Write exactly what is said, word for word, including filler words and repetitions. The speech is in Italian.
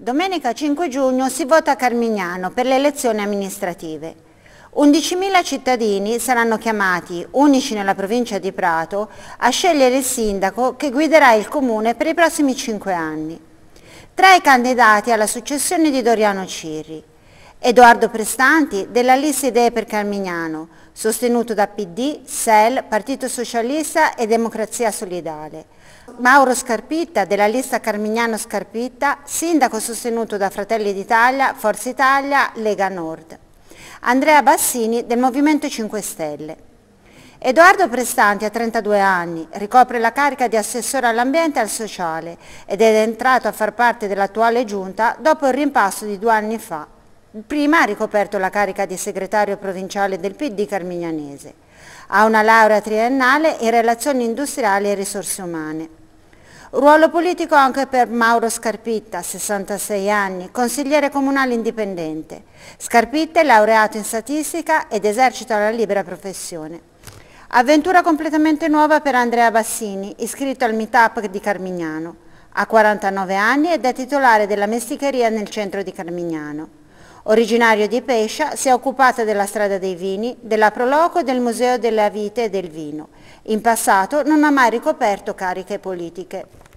Domenica cinque giugno si vota a Carmignano per le elezioni amministrative. undicimila cittadini saranno chiamati, unici nella provincia di Prato, a scegliere il sindaco che guiderà il comune per i prossimi cinque anni. Tra i candidati alla successione di Doriano Cirri: Edoardo Prestanti della lista Idee per Carmignano, sostenuto da P D, S E L, Partito Socialista e Democrazia Solidale. Mauro Scarpitta della lista Carmignano Scarpitta, sindaco sostenuto da Fratelli d'Italia, Forza Italia, Lega Nord. Andrea Bassini del Movimento cinque Stelle. Edoardo Prestanti ha trentadue anni, ricopre la carica di assessore all'ambiente e al sociale ed è entrato a far parte dell'attuale giunta dopo il rimpasto di due anni fa. Prima ha ricoperto la carica di segretario provinciale del P D carmignanese. Ha una laurea triennale in relazioni industriali e risorse umane. Ruolo politico anche per Mauro Scarpitta, sessantasei anni, consigliere comunale indipendente. Scarpitta è laureato in statistica ed esercita la libera professione. Avventura completamente nuova per Andrea Bassini, iscritto al Meetup di Carmignano. Ha quarantanove anni ed è titolare della mesticheria nel centro di Carmignano. Originario di Pescia, si è occupata della Strada dei Vini, della Proloco e del Museo della Vite e del Vino. In passato non ha mai ricoperto cariche politiche.